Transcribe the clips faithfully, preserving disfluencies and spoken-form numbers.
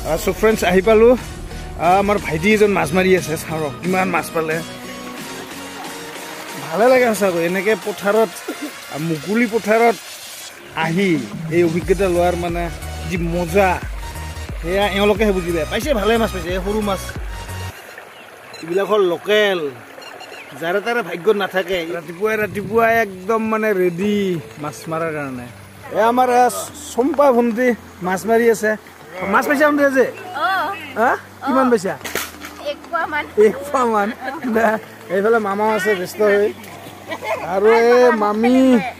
so friends আহি পালোঁ আমাৰ ভাইটি এজন মাছ মাৰি আছে চাওক কিমান মাছ পালে ভালে লাগে সঁচাকৈ এনেকৈ পথাৰত মুকলি পথাৰত আহি এই অভিজ্ঞতা লোৱাৰ মানে যি মজা সেয়া এওঁলোকেহে বুজি পায় পাইছে ভালে মাছ পাইছে এই সৰু মাছ এইবিলাক হ'ল লোকেল যাৰে তাৰে ভাগ্যত নাথাকে ৰাতিপুৱাই ৰাতিপুৱাই একদম মানে ৰেডি মাছ মৰাৰ কাৰণে এই আমাৰ চম্পা ভণ্টি মাছ মাৰি আছে মাছ পাইছা ভণ্টি আজি হা কিমান পাইছা এক পোৱা মান এক পোৱা মান এইফালে মামা আছে ব্যস্ত হৈ আৰু এই মামী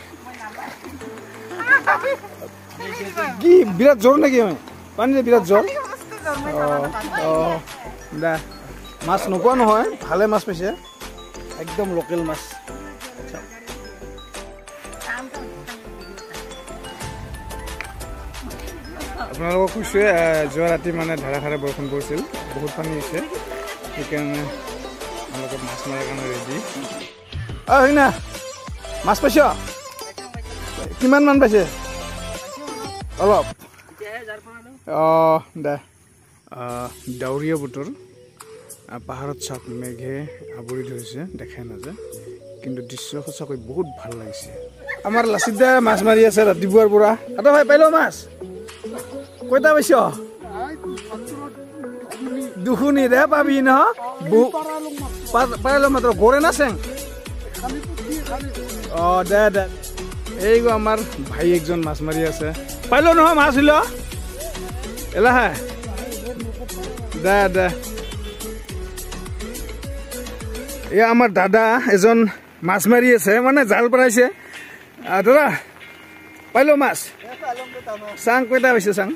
কি বিৰাট জ্বৰ নেকি পানী বিৰাট জ্বৰ অঁ অঁ দা মাছ নোপোৱা নহয় ভালে মাছ পাইছে একদম লোকেল মাছ আপোনালোকক কৈছোৱে যোৱা ৰাতি মানে ধাৰাসাৰে বৰষুণ পৰিছিল বহুত পানী হৈছে সেইকাৰণে আপোনালোকে মাছ মৰাৰ কাৰণে ৰেডি অঁ হয় না মাছ পাইছ কিমান মান পাইছে অলপ অঁ দে ডাৱৰীয়া বতৰ পাহাৰত চাওক মেঘে আৱৰি ধৰিছে দেখাই নাযায় কিন্তু দৃশ্য সঁচাকৈ বহুত ভাল লাগিছে আমাৰ লাচিতদাই মাছ মাৰি আছে ৰাতিপুৱাৰ পৰা এটা ভাই পাইল মাছ কয়টা পাইছ দুখুনি দে পাবি নহয় পাৰিল মাত্ৰ গৰে না চেং অঁ দে দে এই আমাৰ ভাই একজন মাছ মাৰি আছে পাইল নহয় মাছ হইল এলাহে দে দে এয়া আমাৰ দাদা এজন মাছ মাৰি আছে মানে জাল পেলাইছে দাদা পাইল মাছ চাং কেইটা পাইছে চাং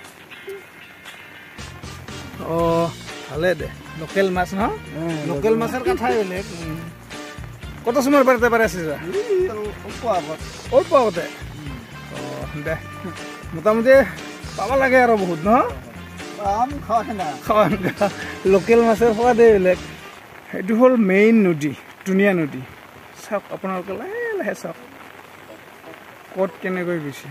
অঁ ভালে দে লোকেল মাছ ন লোকেল মাছৰ কথাই বেলেগ কত সময়ৰ পাৰতে পাৰে আছে অল্প আগতে অঁ দে মোটামুটি পাব লাগে আৰু বহুত ন লোকেল মাছৰ সোৱাদেই বেলেগ এইটো হ'ল মেইন নদী ধুনীয়া নদী চাওক আপোনালোকে লাহে লাহে চাওক ক'ত কেনেকৈ গৈছে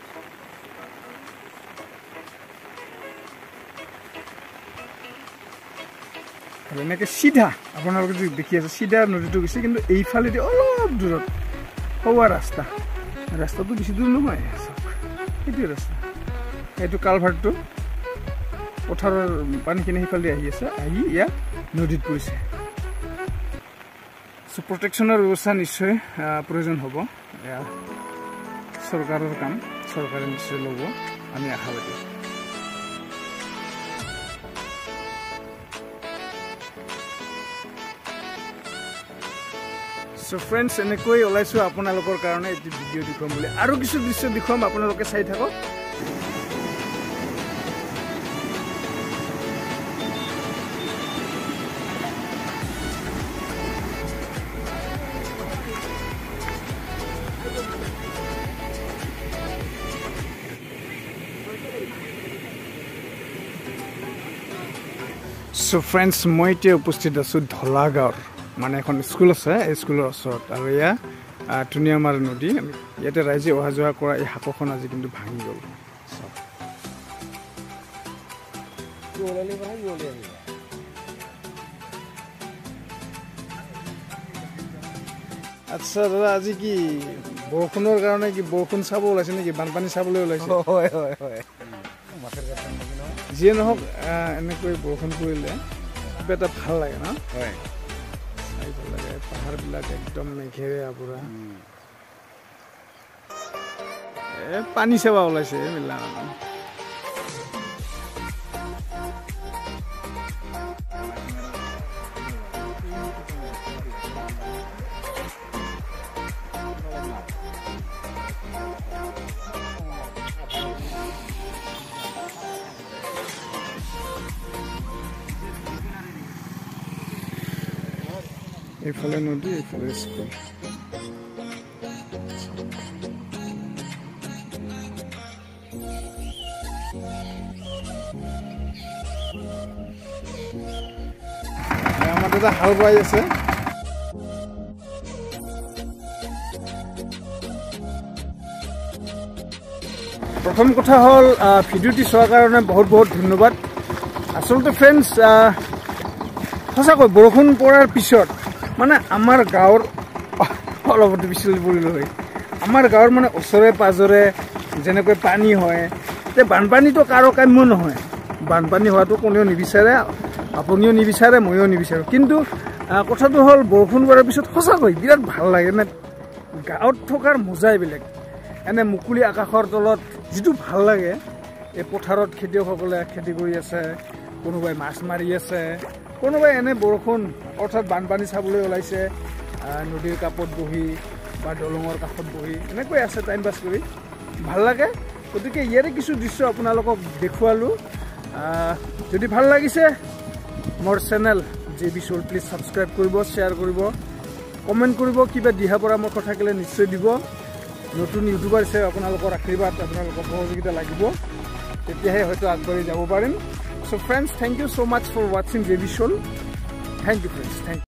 এনেকৈ চিধা আপোনালোকে যদি দেখি আছে চিধা নদীটো গৈছে কিন্তু এইফালেদি অলপ দূৰত হোৱা ৰাস্তা ৰাস্তাটো বেছি দূৰ নহয় চাওক সেইটোৱে ৰাস্তা এইটো কালভাৰটো পথাৰৰ পানীখিনি সেইফালে আহি আছে আহি ইয়াত নদীত পৰিছে চ' প্ৰটেকশ্যনৰ ব্যৱস্থা নিশ্চয় প্ৰয়োজন হ'ব এয়া চৰকাৰৰ কাম চৰকাৰে নিশ্চয় ল'ব আমি আশাবাদী চ' ফ্ৰেণ্ডছ এনেকৈ ওলাইছোঁ আপোনালোকৰ কাৰণে এইটো ভিডিঅ' দেখুৱাম বুলি আৰু কিছু দৃশ্য দেখুৱাম আপোনালোকে চাই থাকক চ' ফ্ৰেণ্ডছ মই এতিয়া উপস্থিত আছোঁ ঢলাগাঁৱৰ মানে এখন স্কুল আছে এই স্কুলৰ ওচৰত আৰু এয়া টুনিয়ামাৰ নদী ইয়াতে ৰাইজে অহা যোৱা কৰা এই সাঁকোখন আজি কিন্তু ভাঙি গ'ল আচ্ছা দাদা আজি কি বৰষুণৰ কাৰণে কি বৰষুণ চাব ওলাইছে নেকি বানপানী চাবলৈ ওলাইছে হয় হয় হয় যিয়ে নহওক এনেকৈ বৰষুণ পৰিলে কিবা এটা ভাল লাগে ন হয় চাই ভাল লাগে পাহাৰবিলাক একদম মেঘেৰে আৱৰা এই পানী চাবা ওলাইছে এইবিলাক এইফালে নদী এইফালে স্কুল আমাৰ দাদা হাল বাই আছে প্ৰথম কথা হ'ল ভিডিঅ'টি চোৱাৰ কাৰণে বহুত বহুত ধন্যবাদ আচলতে ফ্ৰেণ্ডছ সঁচাকৈ বৰষুণ পৰাৰ পিছত মানে আমাৰ গাঁৱৰ অলপতে বিচলি পৰিলোঁ হয় আমাৰ গাঁৱৰ মানে ওচৰে পাঁজৰে যেনেকৈ পানী হয় তে বানপানীটো কাৰো কাম্য নহয় বানপানী হোৱাটো কোনেও নিবিচাৰে আপুনিও নিবিচাৰে ময়ো নিবিচাৰোঁ কিন্তু কথাটো হ'ল বৰষুণ পৰাৰ পিছত সঁচাকৈ বিৰাট ভাল লাগে মানে গাঁৱত থকাৰ মজাই বেলেগ এনে মুকলি আকাশৰ তলত যিটো ভাল লাগে এই পথাৰত খেতিয়কসকলে খেতি কৰি আছে কোনোবাই মাছ মাৰি আছে কোনোবাই এনে বৰষুণ অৰ্থাৎ বানপানী চাবলৈ ওলাইছে নদীৰ কাষত বহি বা দলঙৰ কাষত বহি এনেকৈ আছে টাইম পাছ কৰি ভাল লাগে গতিকে ইয়াৰে কিছু দৃশ্য আপোনালোকক দেখুৱালোঁ যদি ভাল লাগিছে মোৰ চেনেল জে বি শোল প্লিজ ছাবস্ক্ৰাইব কৰিব শ্বেয়াৰ কৰিব কমেণ্ট কৰিব কিবা দিহা পৰামৰ্শ থাকিলে নিশ্চয় দিব নতুন ইউটিউবাৰ হিচাপে আপোনালোকৰ আশীৰ্বাদ আপোনালোকৰ সহযোগিতা লাগিব তেতিয়াহে হয়তো আগবাঢ়ি যাব পাৰিম so' friends thank you so' much for ৱাচিং জে বি শোল thank you friends thank U